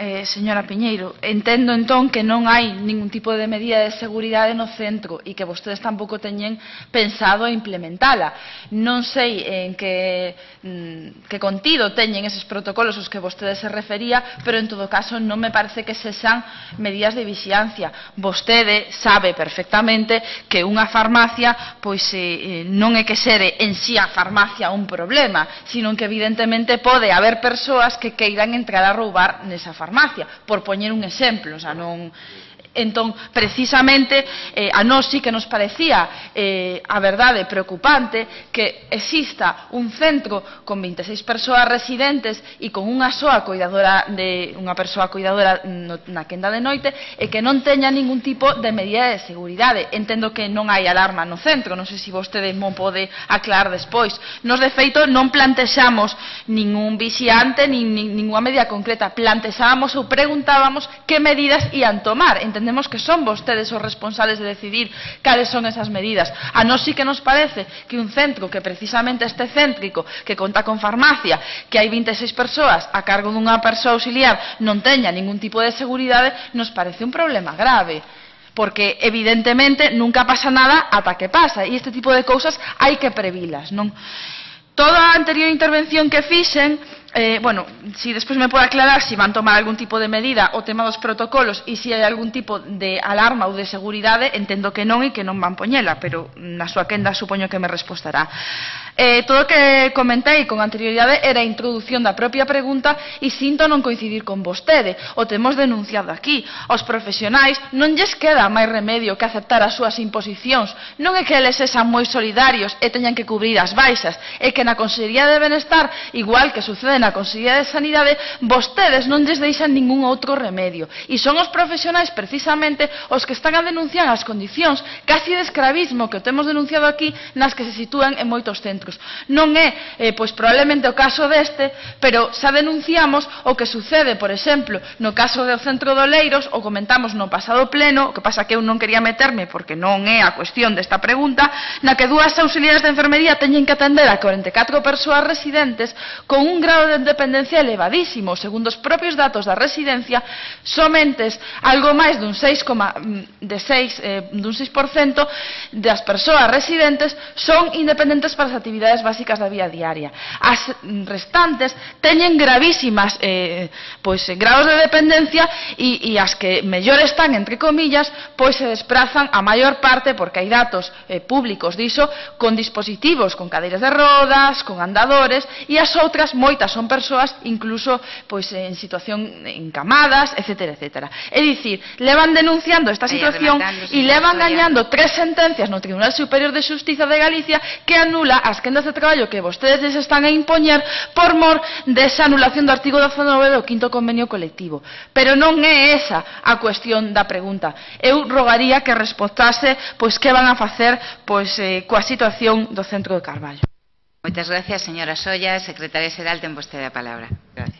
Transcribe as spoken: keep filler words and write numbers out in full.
eh, señora Piñeiro, entendo entón que non hai ningún tipo de medida de seguridade no centro e que vostedes tampouco teñen pensado implementala. Non sei en que, que contido teñen eses protocolos aos que vostedes se refería, pero en todo caso non me parece que sexan medidas de vixiancia. Vostede sabe perfectamente que unha farmacia pois eh, non é que sere en sí a farmacia un problema, sino que evidentemente pode haber persoas que queiran entrar a roubar nesa farmacia, por poñer un exemplo, o sea, non... Entón, precisamente, eh, a nós sí que nos parecía eh, a verdade preocupante que exista un centro con vinte e seis persoas residentes e con unha soa cuidadora de unha persoa cuidadora no, na quenda de noite e que non teña ningún tipo de medida de seguridade. Entendo que non hai alarma no centro, non sei se vostede mo pode aclarar despois. Nos, de feito, non plantexamos ningún vixiante nin, nin ninguna medida concreta, plantexábamos ou preguntábamos que medidas ian tomar. Entendemos que son vostedes os responsables de decidir cales son esas medidas. A nós sí que nos parece que un centro que precisamente este céntrico, que conta con farmacia, que hai vinte e seis persoas a cargo dunha persoa auxiliar, non teña ningún tipo de seguridade, nos parece un problema grave. Porque, evidentemente, nunca pasa nada ata que pasa, e este tipo de cousas hai que previlas, non? Toda a anterior intervención que fixen, eh, bueno, si despois me pode aclarar si van tomar algún tipo de medida o tema dos protocolos e si hai algún tipo de alarma ou de seguridade, entendo que non e que non van poñela, pero na súa quenda supoño que me respostará. Eh, todo o que comentei con anterioridade era a introducción da propia pregunta e sinto non coincidir con vostede. O temos denunciado aquí. Os profesionais non lles queda máis remedio que aceptar as súas imposicións. Non é que eles sexan moi solidarios e teñan que cubrir as baixas, é que na Consellería de Benestar, igual que sucede na Consellería de Sanidade, vostedes non lles deixan ningún outro remedio. E son os profesionais precisamente os que están a denunciar as condicións casi de escravismo que o temos denunciado aquí nas que se sitúan en moitos centros. Non é, eh, pois, probablemente o caso deste, pero xa denunciamos o que sucede, por exemplo, no caso do Centro de Oleiros, o comentamos no pasado pleno, o que pasa que eu non quería meterme porque non é a cuestión desta pregunta, na que dúas auxiliares de enfermería teñen que atender a corenta e catro persoas residentes con un grado de dependencia elevadísimo. Segundo os propios datos da residencia, somentes algo máis dun seis por cento das persoas residentes son independentes para as actividades actividades básicas da vida diaria. As restantes teñen gravísimas eh, pois, grados de dependencia e, e as que mellor están, entre comillas, pois se desplazan a maior parte, porque hai datos eh, públicos diso, con dispositivos, con cadeiras de rodas, con andadores, e as outras, moitas son persoas incluso pois, en situación encamadas, etcétera, etcétera. É dicir, levan denunciando esta situación e levan gañando tres sentencias no Tribunal Superior de Xustiza de Galicia que anula as quendas de traballo que vostedes les están a impoñer por mor desa anulación do artigo dezanove do quinto convenio colectivo. Pero non é esa a cuestión da pregunta. Eu rogaría que respondase pois que van a facer pois eh, coa situación do Centro de Carballo. Moitas gracias, señora Solla. Secretaria Xeral, ten vostede a palabra. Gracias.